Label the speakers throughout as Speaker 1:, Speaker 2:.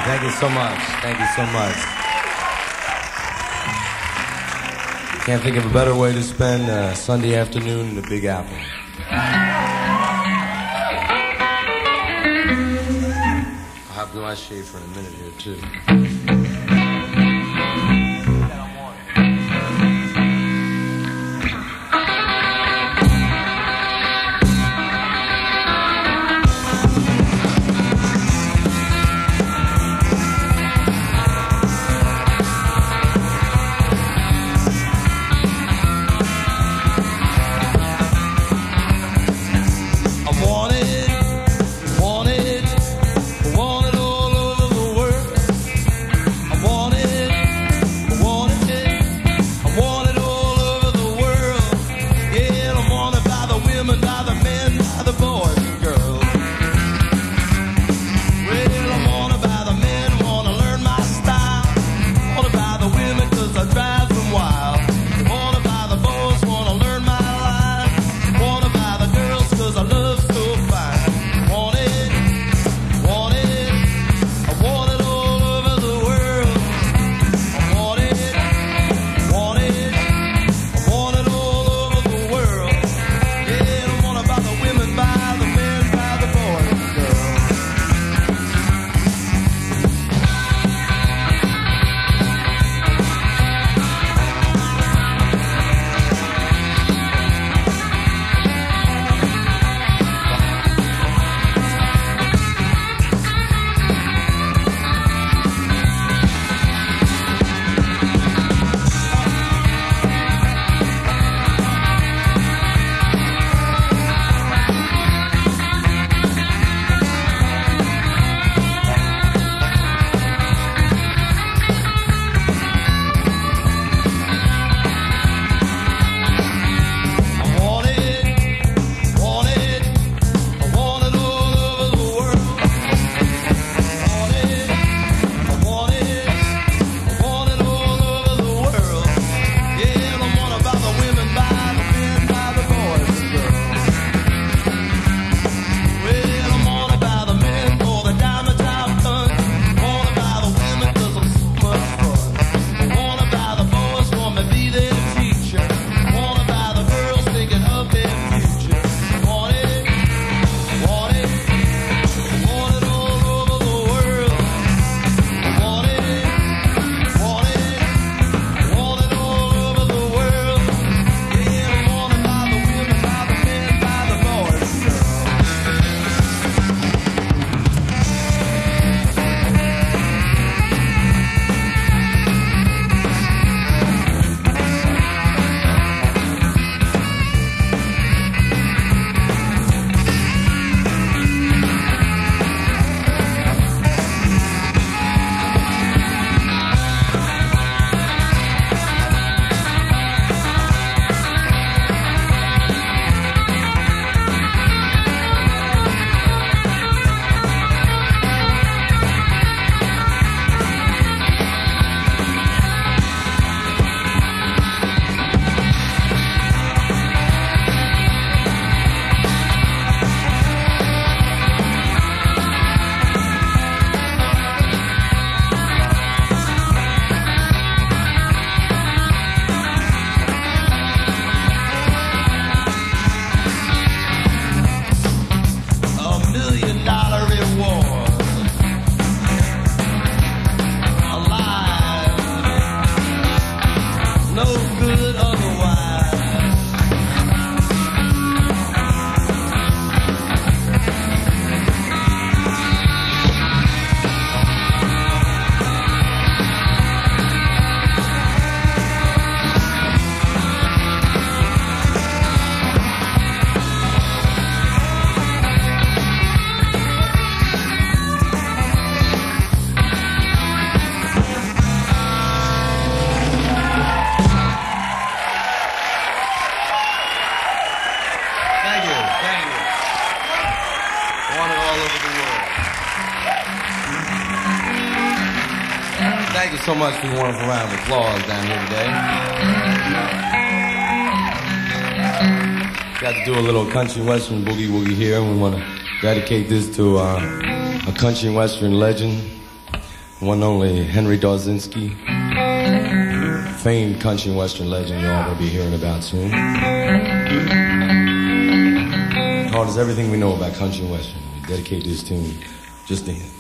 Speaker 1: Thank you so much. Thank you so much. Can't think of a better way to spend a Sunday afternoon in the Big Apple. I'll have my shade for a minute here, too. Thank you so much for your wonderful round of applause down here today. Got to do a little country western boogie woogie here, and we want to dedicate this to a country western legend, one and only Henry Dawzinski, famed country and western legend you're all going to be hearing about soon. Called us Everything We Know About Country and Western. We dedicate this tune just to him.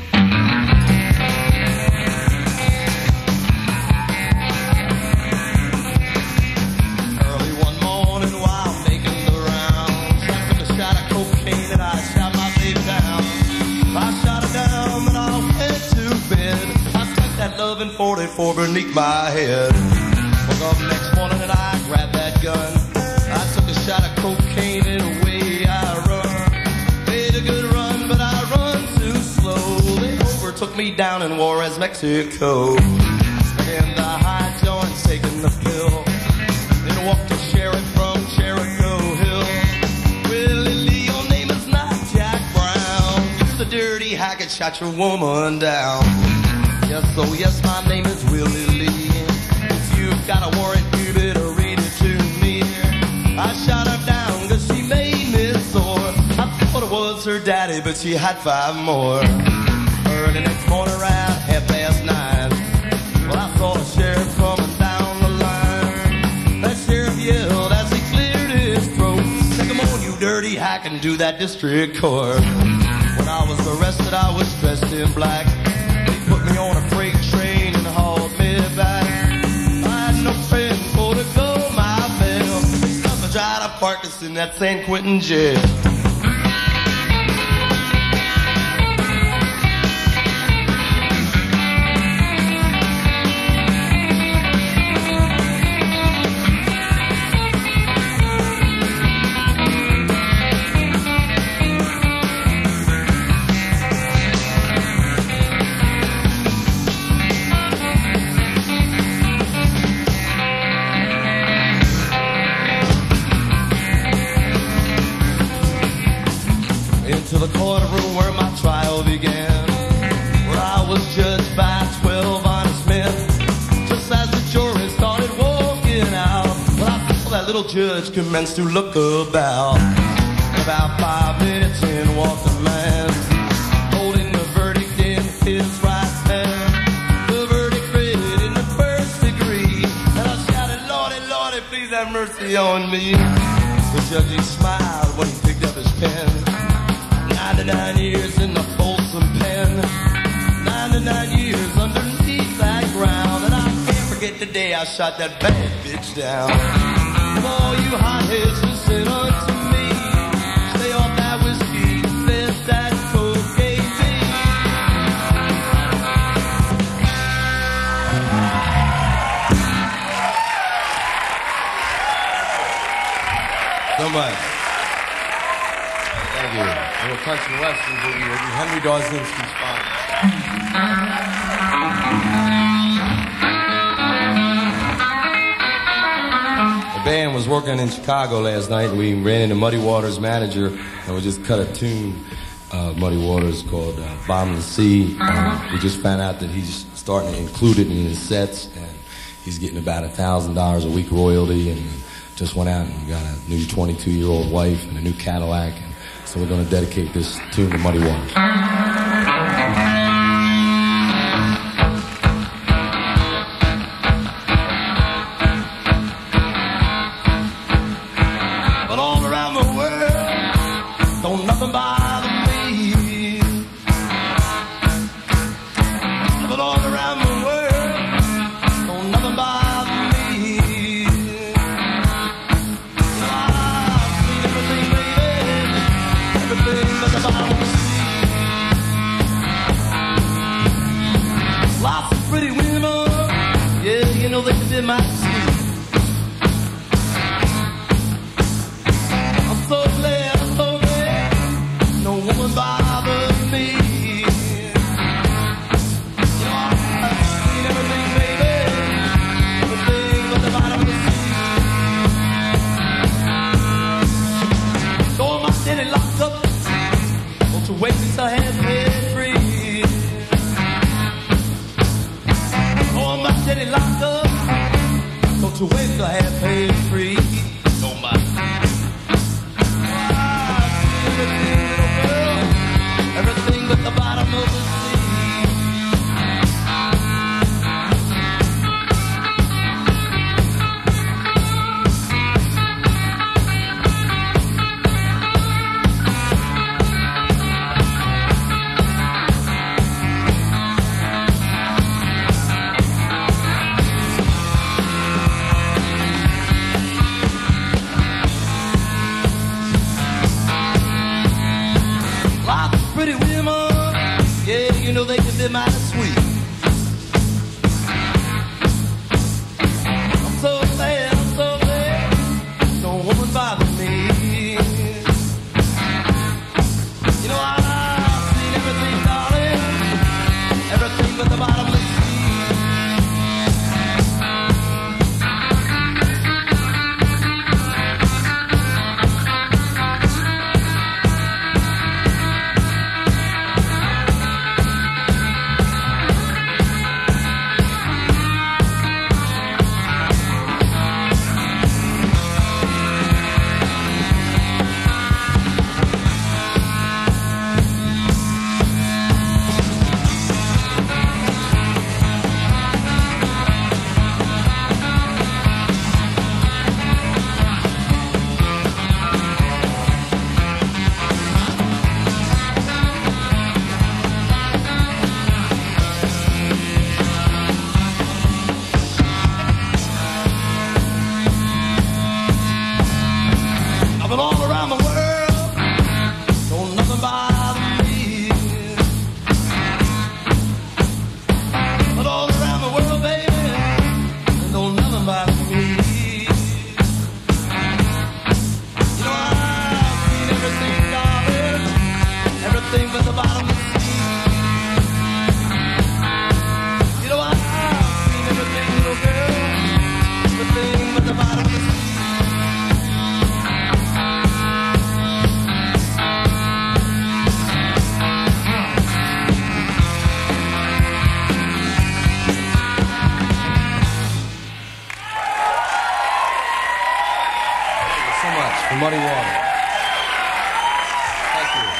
Speaker 2: Loving 44 beneath my head. Woke up next morning and I grabbed that gun. I took a shot of cocaine and away I run. Made a good run, but I run too slow. They overtook me down in Juarez, Mexico. In the high joints, taking the pill. Then walked to Sheriff from Jericho Hill. Willie Lee, your name is not Jack Brown. You're the dirty hack that shot your woman down. Yes, oh yes, my name is Willie Lee. If you've got a warrant, you better read it to me. I shot her down cause she made me sore. I thought it was her daddy, but she had 5 more. Early next morning around 9:30. Well, I saw the sheriff coming down the line. That sheriff yelled as he cleared his throat. Take him on, you dirty hack, and do that district court. When I was arrested, I was dressed in black. Put me on a freight train and hauled me back. I had no friend for to go my bail. Stuff I tried to park us in that San Quentin jail. To the courtroom where my trial began, where I was judged by 12 honest men. Just as the jury started walking out, well, I saw that little judge commenced to look about. About 5 minutes in walked a man, holding the verdict in his right hand. The verdict read in the first degree, and I shouted, Lordy, Lordy, please have mercy on me. The judge, he smiled when he picked up his pen. 99 years in the Folsom pen, 99 years underneath that ground, and I can't forget the day I shot that bad bitch down. All you hotheads listen unto me, stay off that whiskey, let that cocaine be.
Speaker 1: So much. Thank you. Little country and western boogie with Henry Dawzinski's father. The band was working in Chicago last night. We ran into Muddy Waters' manager, and we just cut a tune, Muddy Waters, called Bottom of the Sea. We just found out that he's starting to include it in his sets, and he's getting about $1,000 a week royalty, and just went out and got a new 22-year-old wife and a new Cadillac. So we're going to dedicate this tune to Muddy Waters.
Speaker 2: But all around the world, don't nothing bother me. But all around the world, don't nothing bother me. I've seen everything, baby. Everything but the bottom of the sea. Lots of pretty women, yeah, you know they did my sea. I'm so glad, no woman bothers me. You know, I've seen everything, baby, everything but the bottom of the sea. So my city locked up. To wait till I had paid free. Oh, my city locked up. Don't you wait till I had paid free. No, my. Everything but the bottom of the sea. but the bottom of the sea. I've been all around the world, don't nothing bother me. But all around the world, baby, don't nothing bother me. You know I've seen everything, darling, everything but the bottom of the sea. You know I've seen everything, little girl, everything but the bottom of the sea.
Speaker 1: For Muddy Water. Thank you.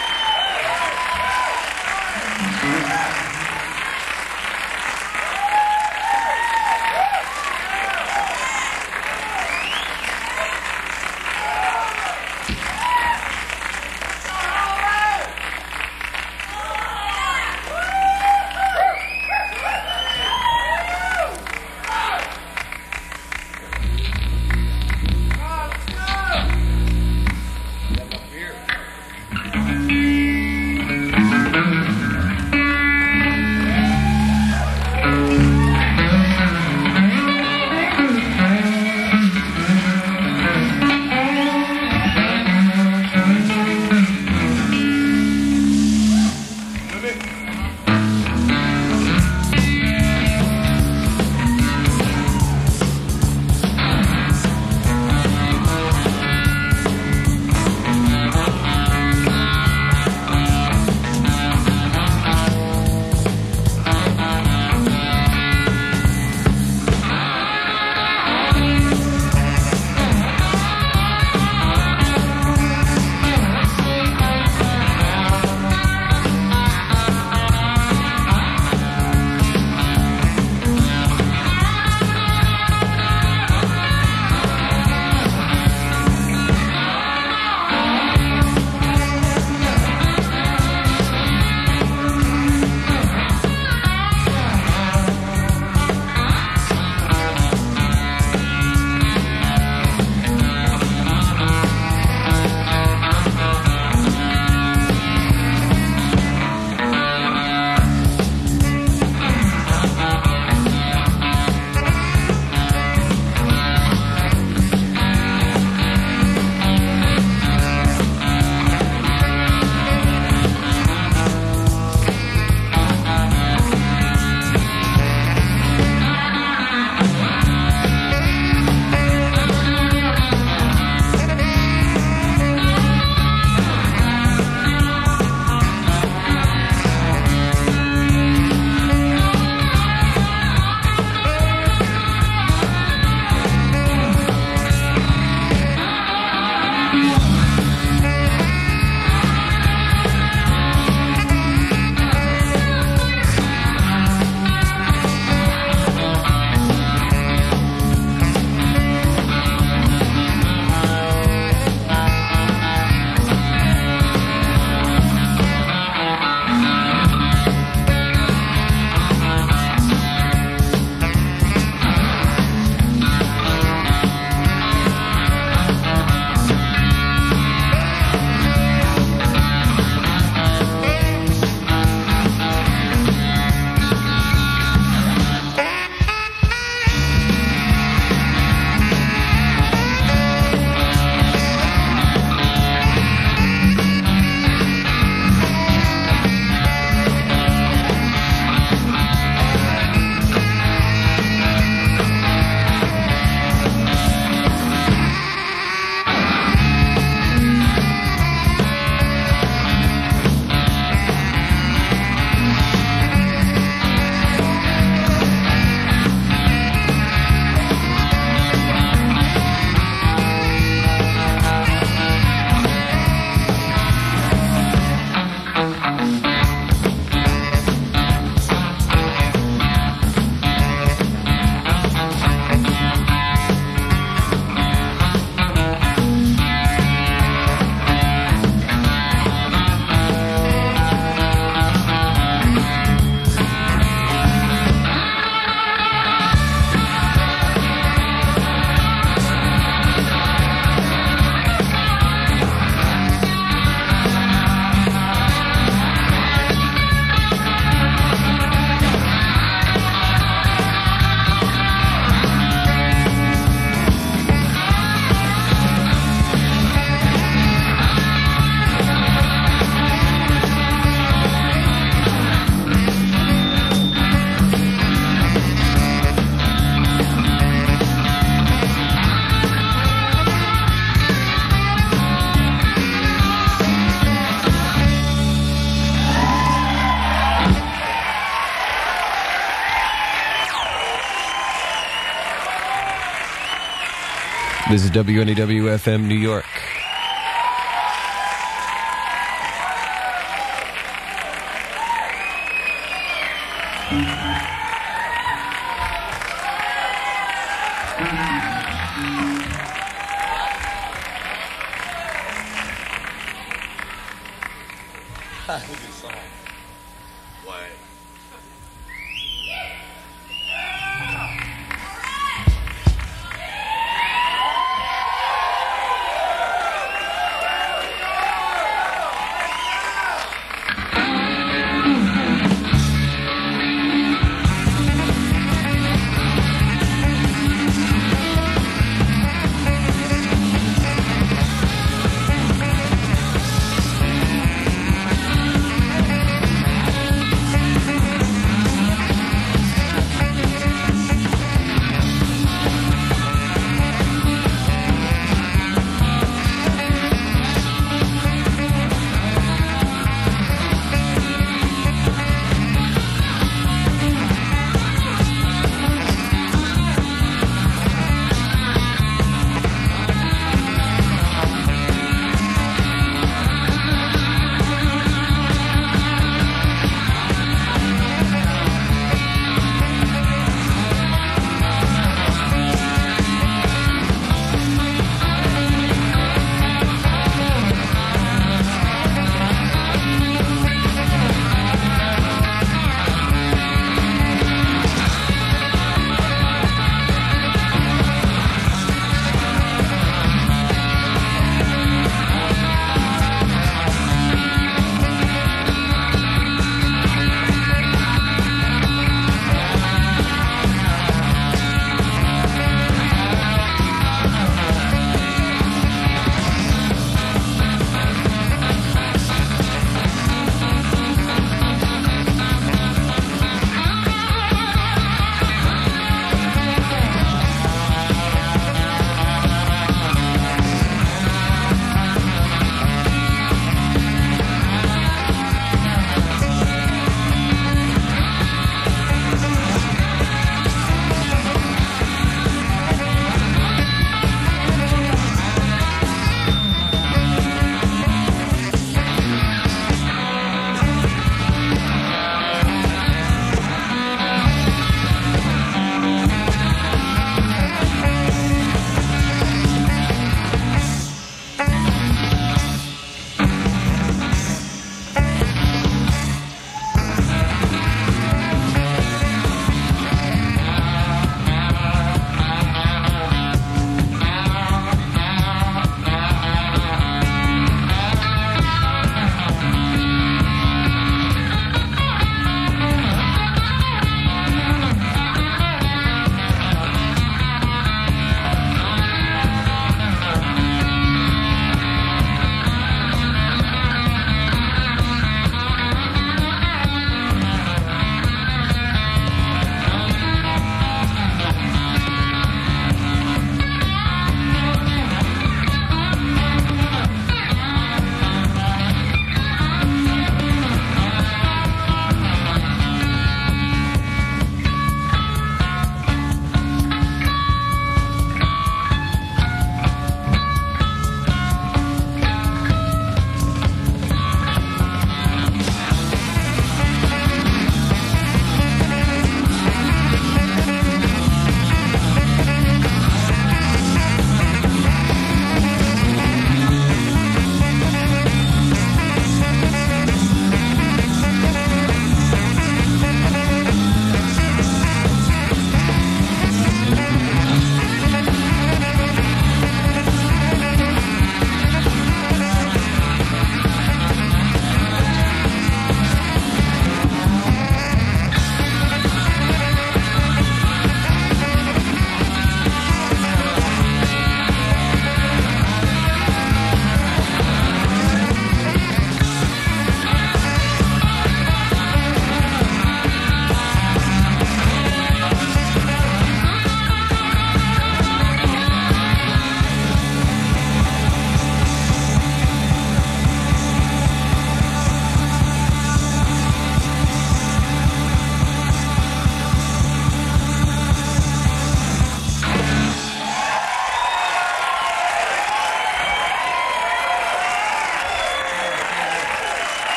Speaker 3: This is WNEW-FM New York.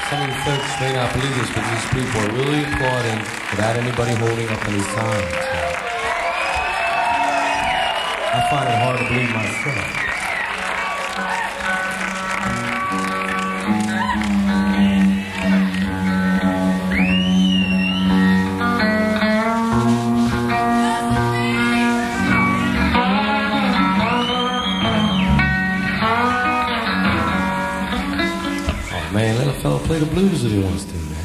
Speaker 1: Some of you folks may not believe this, but these people are really applauding without anybody holding up any signs. I find it hard to believe myself. Man, let a fella play the blues if he wants to, man.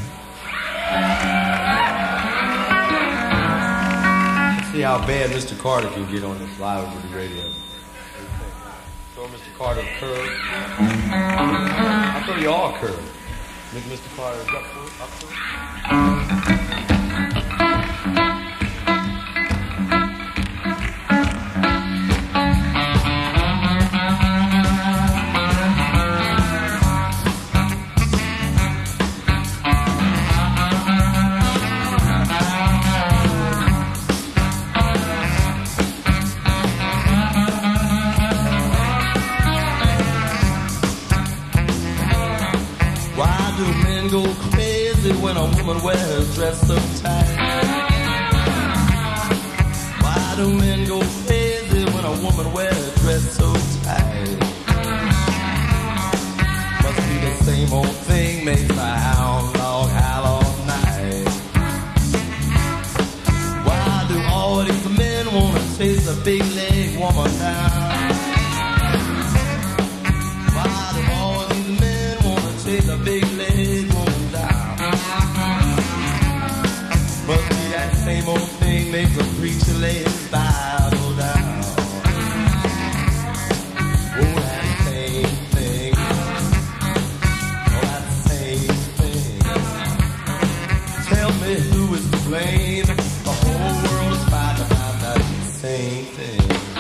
Speaker 1: Let's see how bad Mr. Carter can get on this live over the radio. Throw Mr. Carter a curve. I'll throw you all a curve. Make Mr. Carter up for it. Go crazy when a woman wears a dress so tight. Why do men go crazy when a woman wears a dress so tight? Must be the same old thing, makes a hound dog howl all night. Why do all these men wanna chase a big leg woman down? Why do all these men wanna chase a big leg woman? Must be that same old thing makes a preacher lay his Bible down. Oh, that same thing. Oh, that same thing. Tell me who is to blame. The whole world is fighting about that same thing.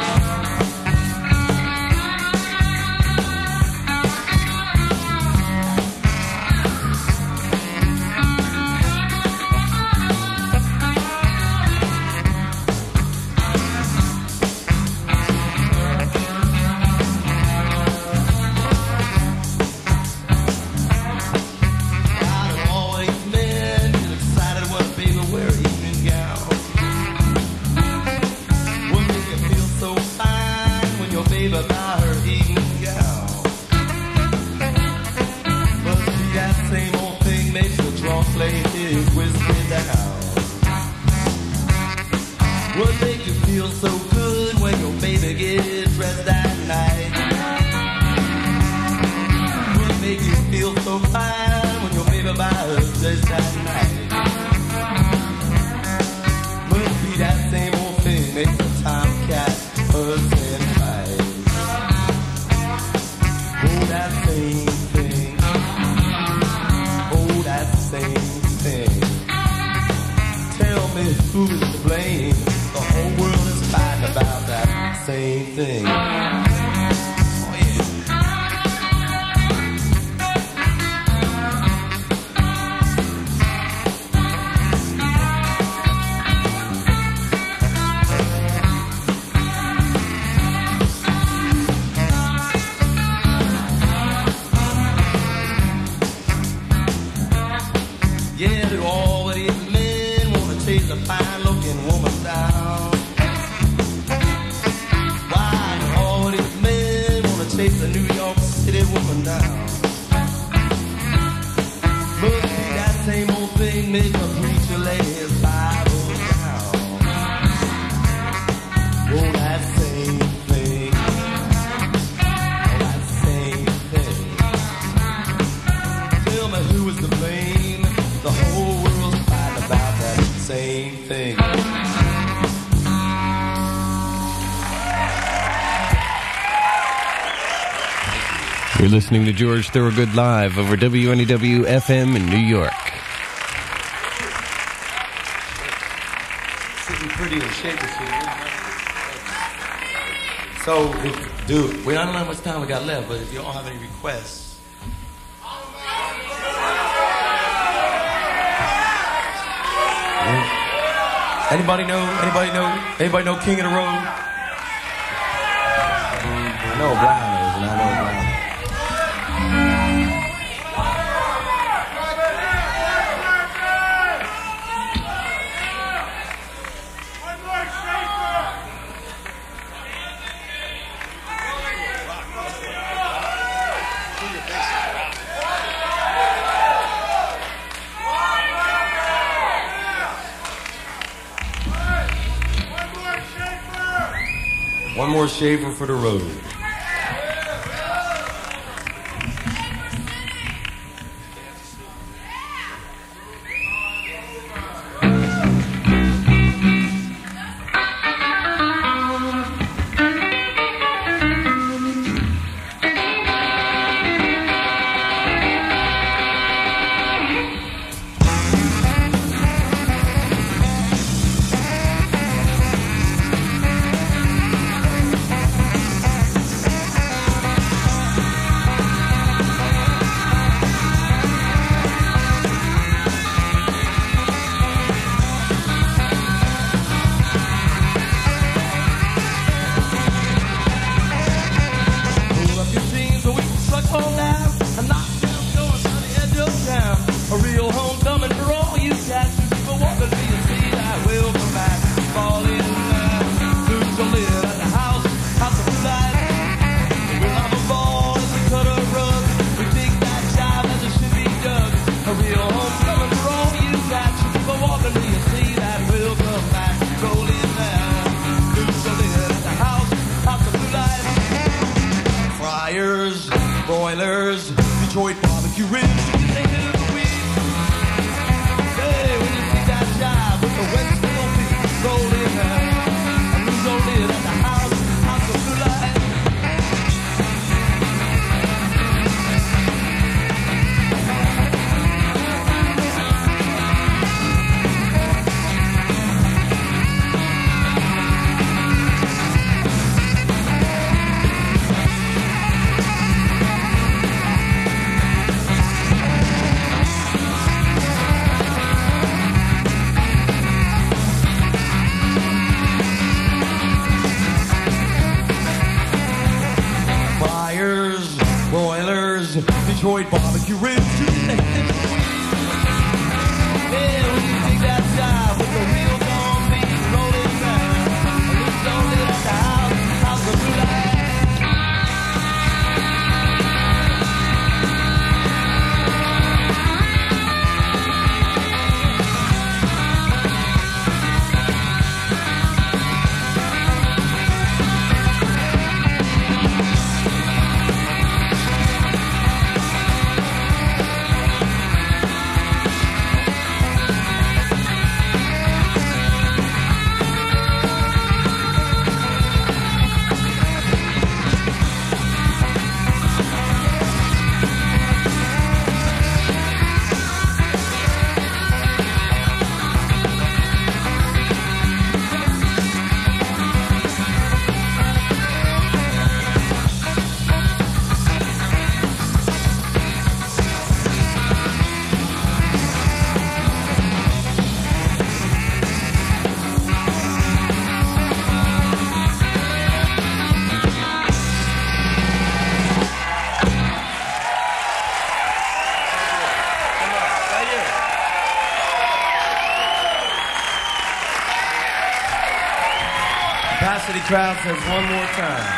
Speaker 1: About her evening gown. Must be that same old thing makes the drunk lay his whiskey down. What make you feel so good when your baby gets dressed at night? What make you feel so fine when your baby buys her dress at night? Must be that same old thing makes the tomcat fuss and fight. That same thing. Oh, that same thing. Tell me who's to blame. The whole world is fighting about that same thing. Yeah, do all of these men wanna chase a fine-looking woman down? Why do all of these men wanna chase a New York City woman down? But that same old thing makes a preacher lay his Bible down. Oh, that same thing. Oh, that same thing. Tell me who is to blame. The whole world's fighting about that same thing.
Speaker 3: You're listening to George Thorogood live over WNEW FM in New York.
Speaker 1: Sitting pretty and shaky. So, dude, we don't know how much time we got left, but if you don't have any requests. Anybody know King of the Road? I know Brian knows, and I know Brian. more Schaefer for the road.
Speaker 2: Broilers, Detroit barbecue ribs, they do the weed. Hey, when you see that jive with the West Hill beat, rolling out, and who's on it at the house of blue light. Broilers, Detroit barbecue ribs, yeah, when you dig that jive with the wheels on me, rolling down, and who's on it at the house of blue light. Capacity crowd says one more time.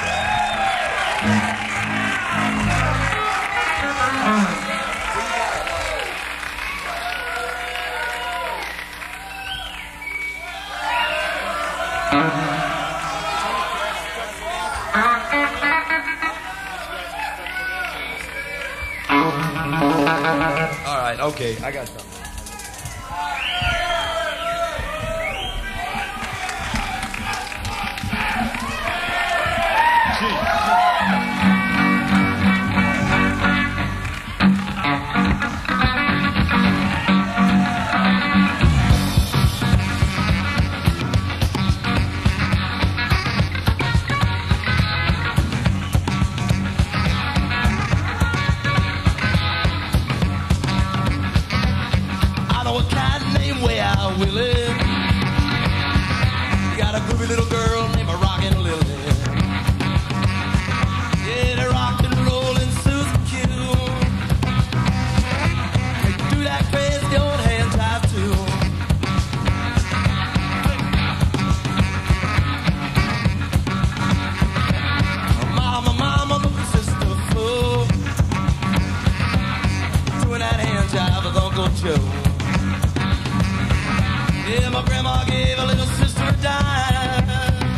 Speaker 2: All right, okay, I got something. Willie. Got a groovy little girl named Rockin' Lily. Yeah, they're rockin' and rollin' Susan Q. They do that crazy old hand jive too. Mama, little sister, fool. Doing that hand jive with Uncle Joe. Yeah, my grandma gave a little sister a dime.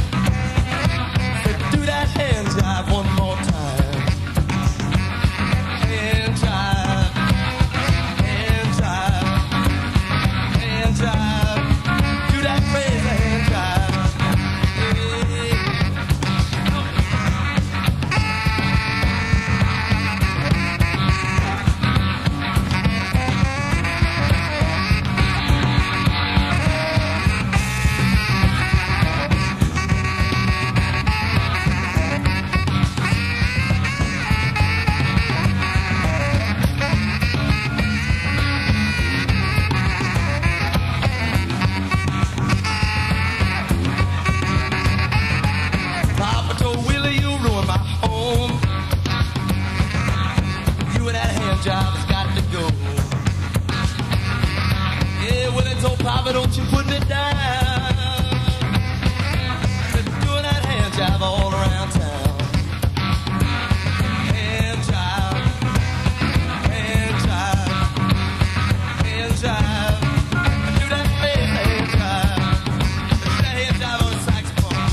Speaker 2: job has got to go. Yeah, well, it's old Papa, don't you put me down. Been doing that hand job all around town. Hand job, hand job, hand job. Do that hand job. Do that hand job on the saxophone.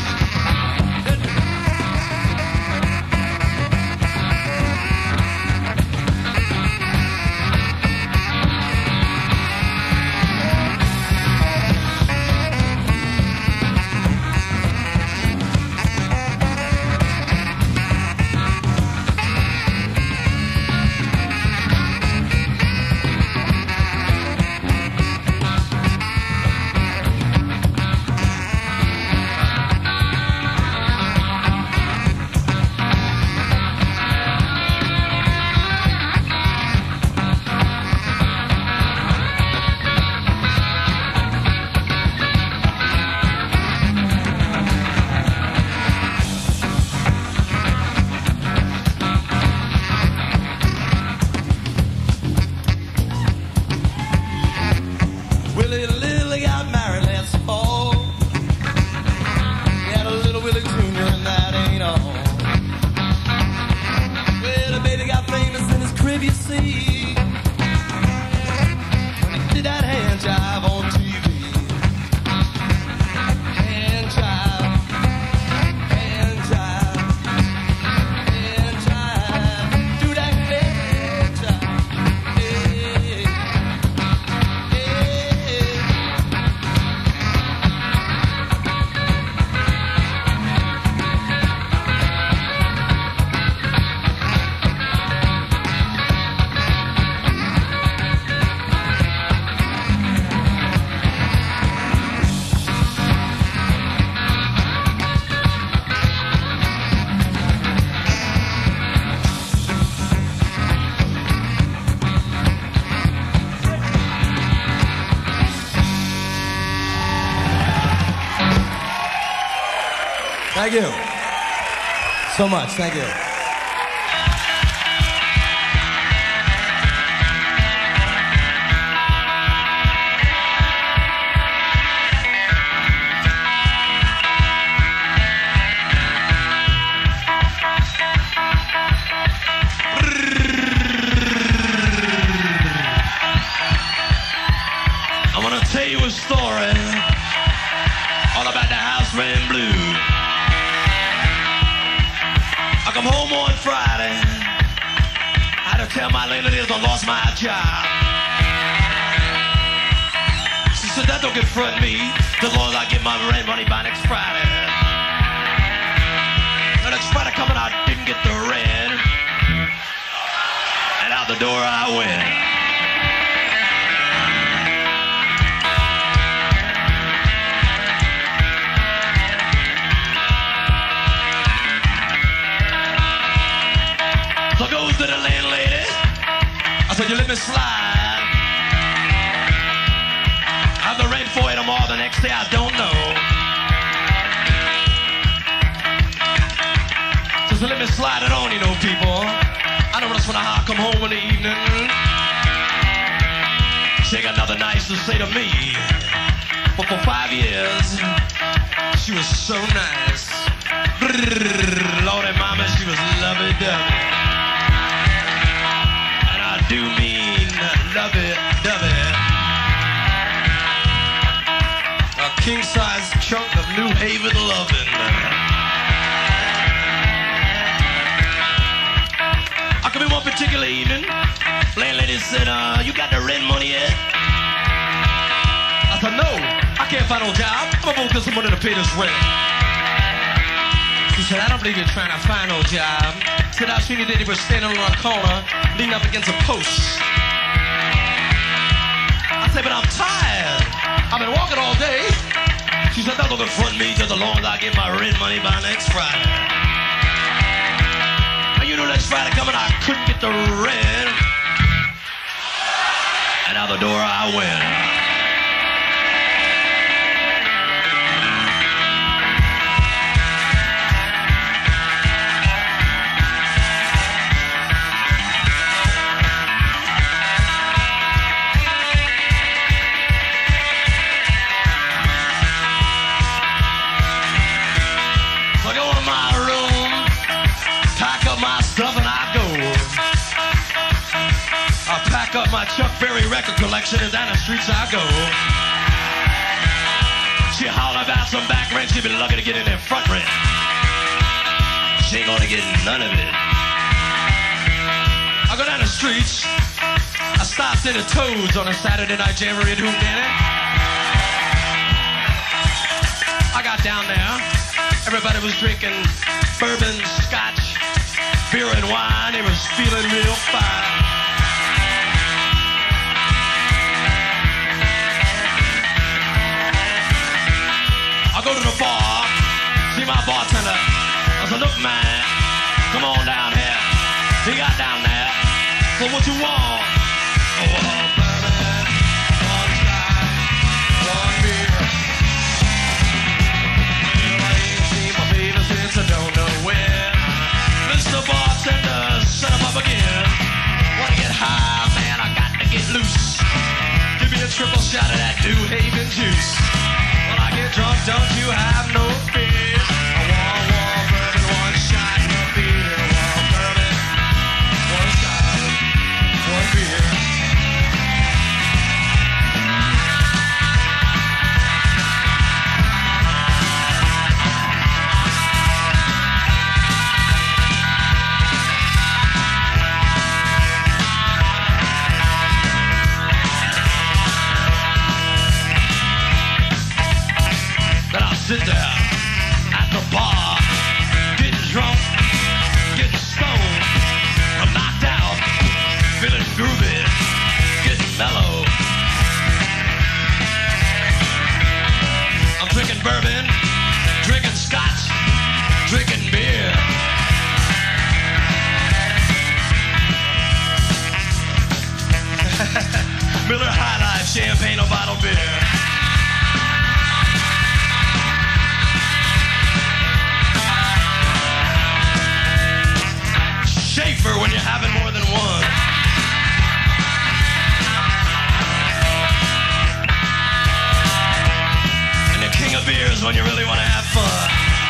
Speaker 2: Willie Lilly got married last fall. He had a little Willie Jr. and that ain't all. Well, the baby got famous in his crib, you see. When he did that hand job on TV. Hand job, hand job, hand job. Do that hand job. Yeah. Thank you so much. Thank you.
Speaker 4: I'm gonna tell you a story all about the house ran blue. I come home on Friday. I had to tell my landlady I lost my job. She said, that don't confront me. The Lord, I get my rent money by next Friday. The next Friday coming, I didn't get the rent. And out the door I went. So I goes to the landlady. I said, you let me slide. I have the rent for it tomorrow, the next day, I don't know. So let me slide it on, you know, people. I don't just want to come home in the evening. She got nothing nice to say to me. But for 5 years, she was so nice. Lordy mama, she was lovey-dovey. Do mean lovey-dovey. A king-size chunk of New Haven loving. I come in one particular evening. Landlady said, you got the rent money yet? I said, no, I can't find no job. I'm gonna go get some money to pay this rent. She said, I don't believe you're trying to find no job. Said I seen you that he was standing on a corner, leaning up against a post. I said, but I'm tired. I've been walking all day. She said, that don't confront me just as long as I get my rent money by next Friday. And you know next Friday coming, I couldn't get the rent. And out the door I went. my Chuck Berry record collection, and down the streets I go. She holler about some back rent, she'd be lucky to get in that front rent. She ain't gonna get none of it. I go down the streets, I stopped in at Toads on a Saturday night jamboree at Hootenanny. I got down there, everybody was drinking bourbon, scotch, beer and wine. They was feeling real fine. I go to the bar, see my bartender. I said, look man, come on down here. He got down there. So what you want? Oh, bourbon, one scotch, one beer. Well, I ain't seen my baby since I don't know when. Mr. Bartender, set him up again. Wanna get high, man, I got to get loose. Give me a triple shot of that New Haven juice. When I get drunk, don't you have no fear. I want one bourbon, one shot, one beer. One bourbon, one scotch, one beer. Then I'll sit there at the bar, getting drunk, getting stoned. I'm knocked out, feeling groovy, getting mellow. I'm drinking bourbon, drinking scotch, drinking beer. Miller High Life, champagne or bottle beer. Schaefer when you're having more than one. And the king of beers when you really want to have fun.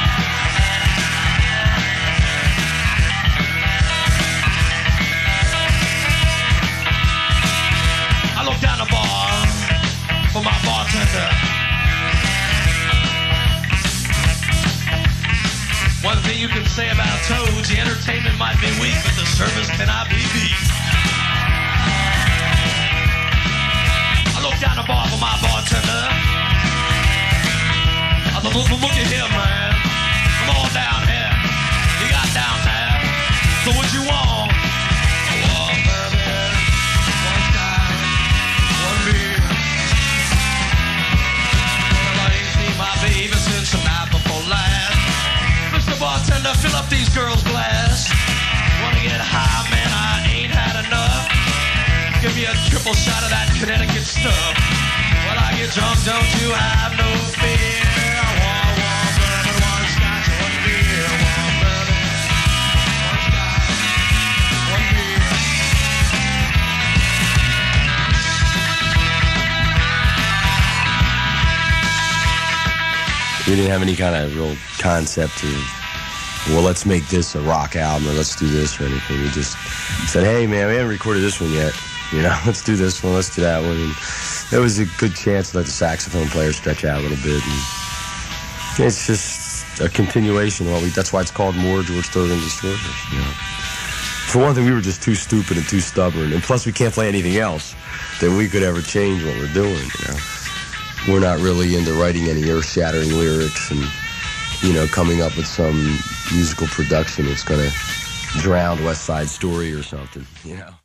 Speaker 4: I look down the bar for my bartender. One thing you can say about Toads, the entertainment might be weak, but the service cannot be beat. I look down the bar for my bartender. I said, look at him, man. Come on down here. He got down there. So what you want? One bourbon, one scotch, one beer. Well, I ain't seen my baby since the night before last. Mr. Bartender, fill up these girls' glass. Wanna get high, man, I ain't had enough. Give me a triple shot of that Connecticut stuff. When I get drunk, don't you have no fear. I want one bourbon, one scotch, one beer. One bourbon, one scotch, one beer.
Speaker 5: We didn't have any kind of real concept of, well, let's make this a rock album or let's do this or anything. We just said, hey, man, we haven't recorded this one yet. You know, let's do this one, let's do that one. And there was a good chance to let the saxophone player stretch out a little bit. And it's just a continuation. That's why it's called More George Thorogood Distortion. You know? For one thing, we were just too stupid and too stubborn. And plus, we can't play anything else that we could ever change what we're doing, you know. We're not really into writing any earth-shattering lyrics and, you know, coming up with some musical production that's going to drown West Side Story or something, you know.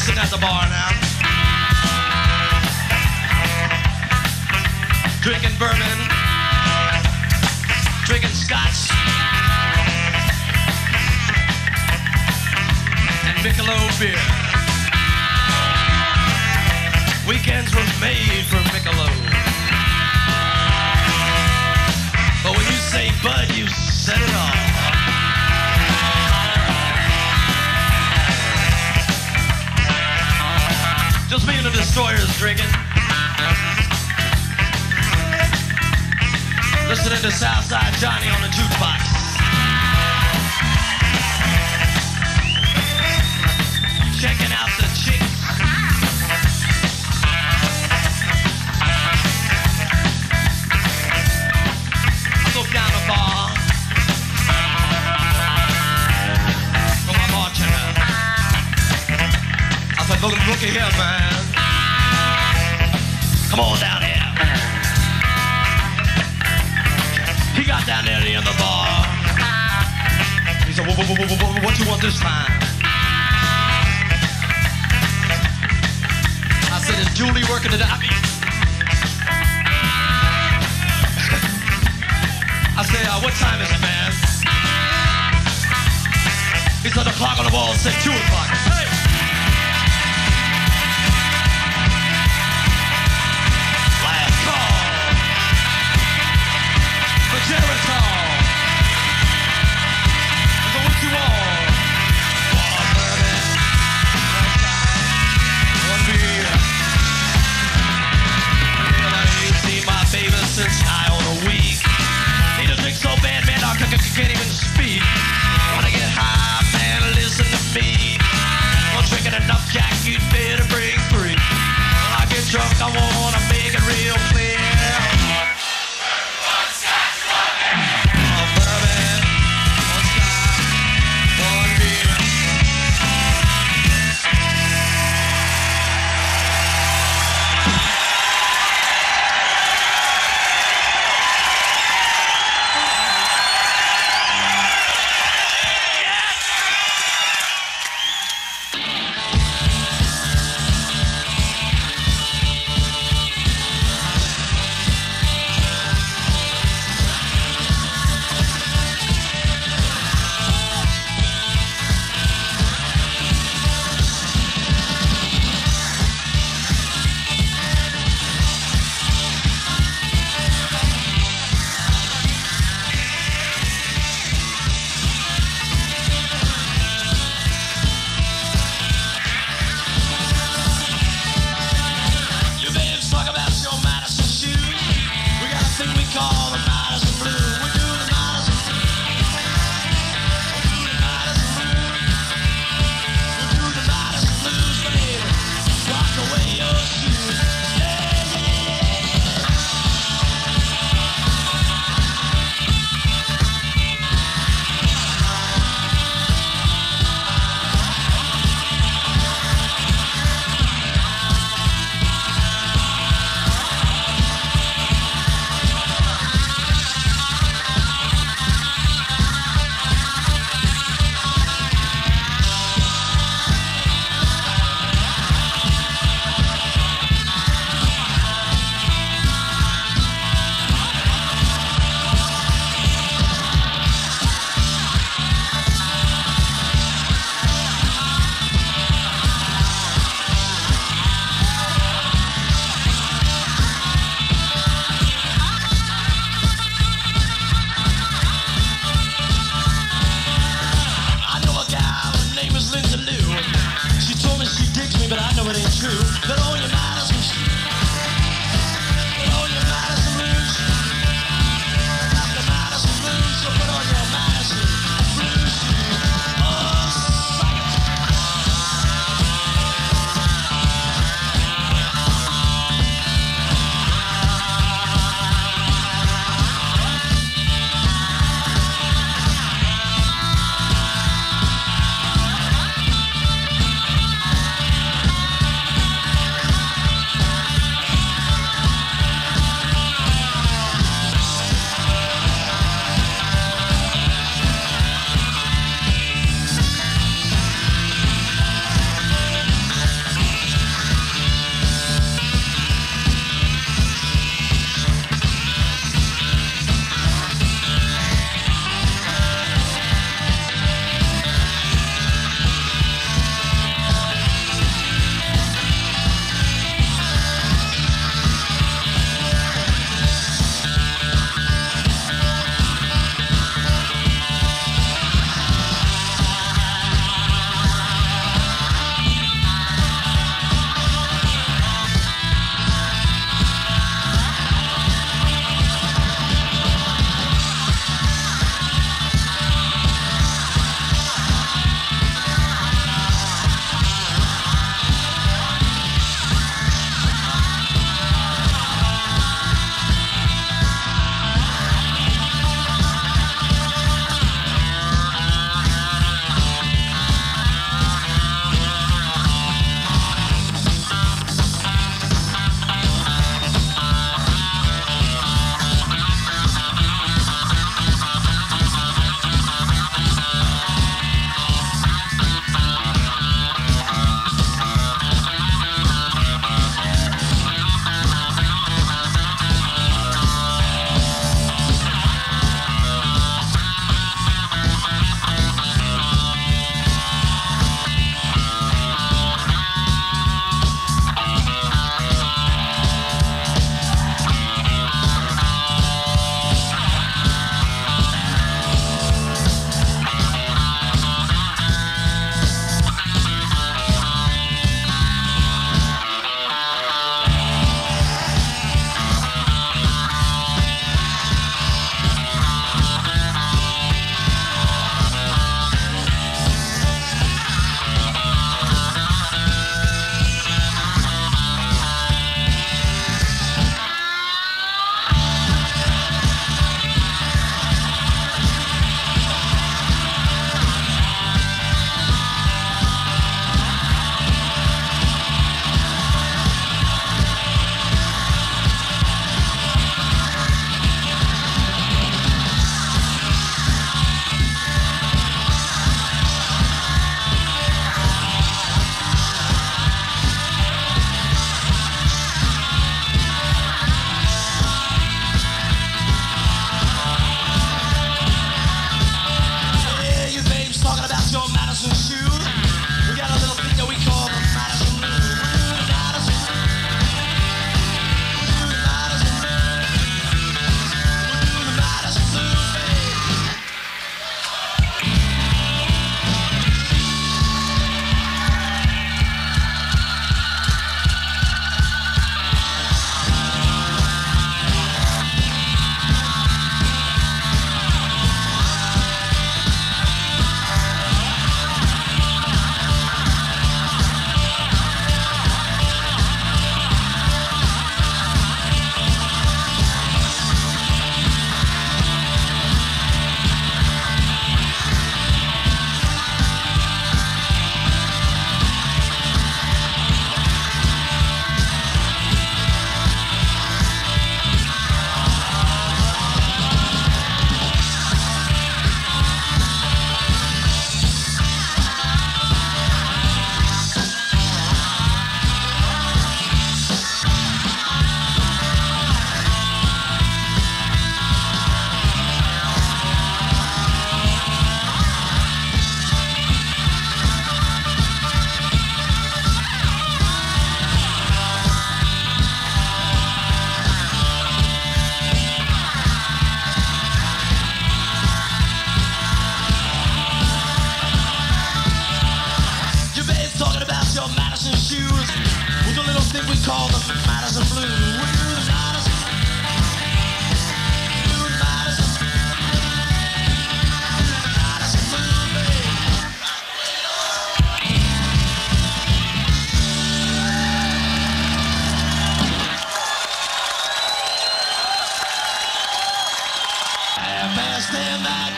Speaker 4: sitting at the bar now, drinking bourbon, drinking scotch, and Michelob beer. Weekends were made for Michelob. But when you say Bud, you said it all. Just me and the Destroyers drinking. Listening to Southside Johnny on the jukebox. Checking out the chicks. I go down the bar. For my bartender. I said, looky here, man. Come on down here. He got down there at the end of the bar. He said, what you want this time? I said, is Julie working today? I said, what time is it, man? He said, the clock on the wall said 2 o'clock. Hey! Last call for Geritol. So what you want? One bourbon, one shot, one beer. Well, I ain't seen my baby since I on a week. Need a drink so bad, man, I can't even speak. Wanna get high, man, listen to me. Not drinking enough Jack, you'd better bring 3. When I get drunk, I wanna make it real clear. One bourbon, one shot, one beer.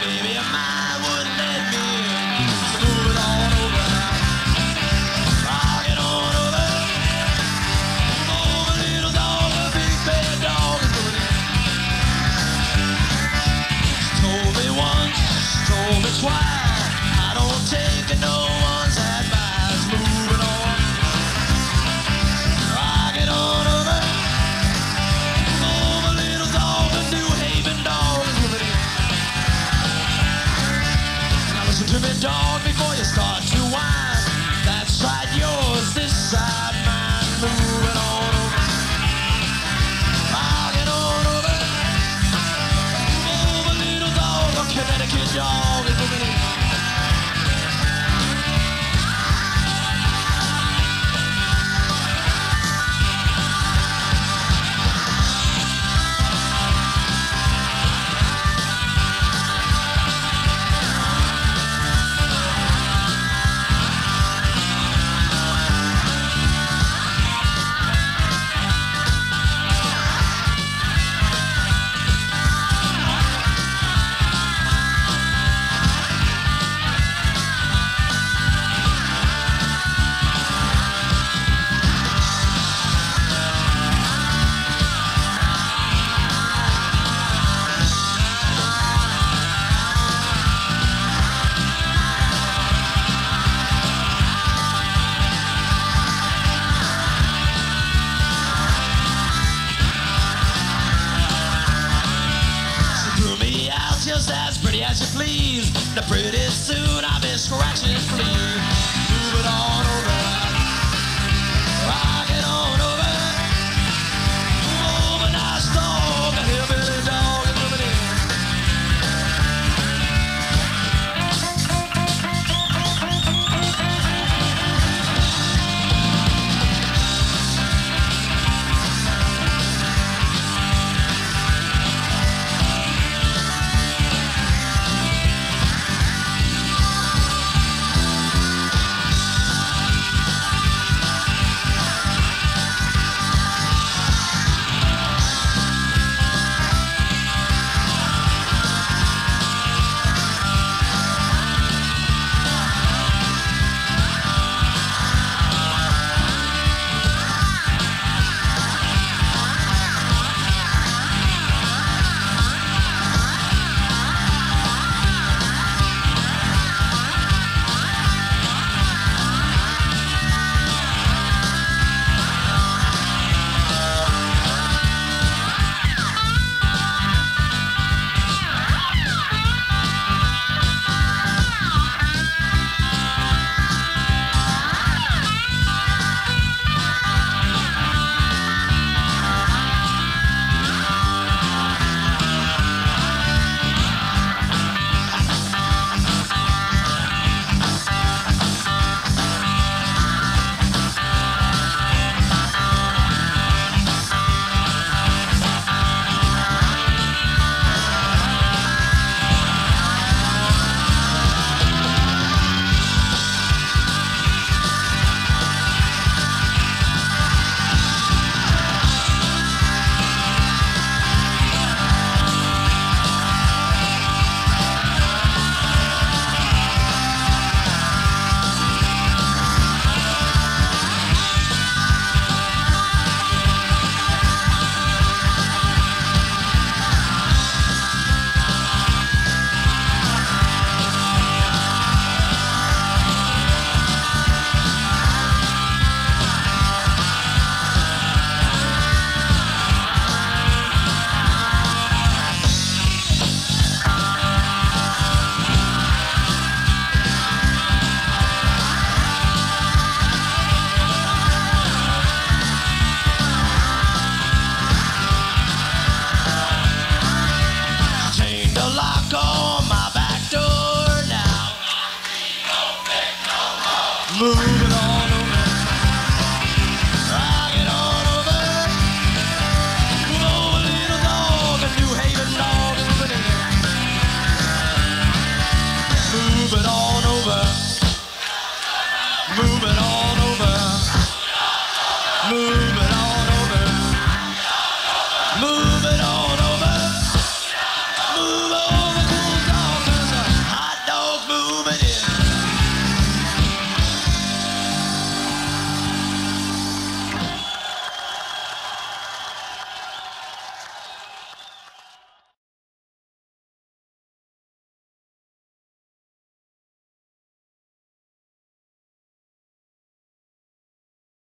Speaker 4: baby of mine wouldn't let me in. So move it on over now. Rock it on over. Move a little dog, a big bad dog is moving in. She told me once, she told me twice, I don't take no one's advice. Move it on. Rock it on over. Move a little dog, a New Haven dog is moving in. Now listen to me, dog, before you start to whine. That's right, yours, this side, mine. Move it on over. Rock it on over. Move a little dog, a Connecticut dog is moving in. Just as pretty as you please. Now pretty soon I'll be scratching fleas.